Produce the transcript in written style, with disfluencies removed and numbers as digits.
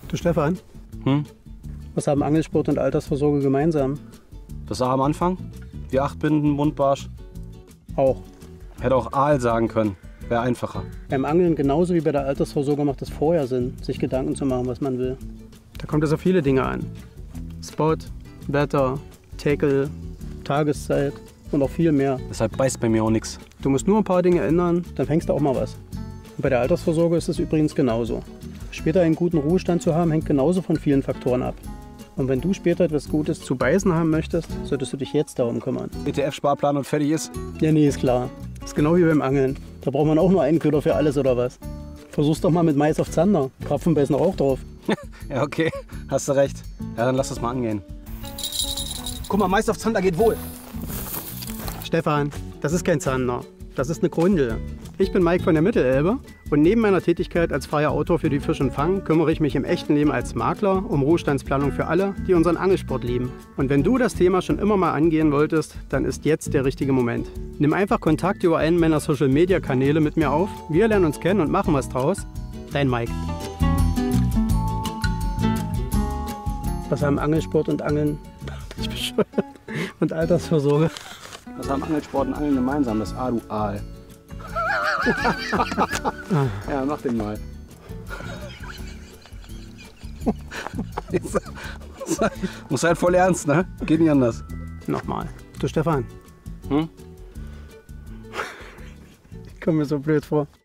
Du Stefan, Hm? was haben Angelsport und Altersvorsorge gemeinsam? Das sah am Anfang? Die 8 Binden, Mundbarsch. Auch. Hätte auch Aal sagen können. Wäre einfacher. Beim Angeln genauso wie bei der Altersvorsorge macht es vorher Sinn, sich Gedanken zu machen, was man will. Da kommt es auf viele Dinge an. Spot, Wetter, Tackle, Tageszeit und auch viel mehr. Deshalb beißt bei mir auch nichts. Du musst nur ein paar Dinge ändern, dann fängst du auch mal was. Und bei der Altersvorsorge ist es übrigens genauso. Später einen guten Ruhestand zu haben, hängt genauso von vielen Faktoren ab. Und wenn du später etwas Gutes zu beißen haben möchtest, solltest du dich jetzt darum kümmern. ETF-Sparplan und fertig ist. Ja, nee, ist klar. Ist genau wie beim Angeln. Da braucht man auch nur einen Köder für alles, oder was? Versuch's doch mal mit Mais auf Zander. Karpfen beißen auch drauf. Ja, okay. Hast du recht. Ja, dann lass das mal angehen. Guck mal, Mais auf Zander geht wohl. Stefan, das ist kein Zander. Das ist eine Grundel. Ich bin Mike von der Mittelelbe und neben meiner Tätigkeit als freier Autor für die Fisch und Fang kümmere ich mich im echten Leben als Makler um Ruhestandsplanung für alle, die unseren Angelsport lieben. Und wenn du das Thema schon immer mal angehen wolltest, dann ist jetzt der richtige Moment. Nimm einfach Kontakt über einen meiner Social-Media-Kanäle mit mir auf. Wir lernen uns kennen und machen was draus. Dein Mike. Was haben Angelsport und Angeln ich bescheuert, und Altersvorsorge? Was haben Angelsport und Angeln gemeinsam? Das A, du Aal. Ja, mach den mal. Muss halt voll ernst, ne? Geht nicht anders. Nochmal. Du Stefan. Hm? Ich komme mir so blöd vor.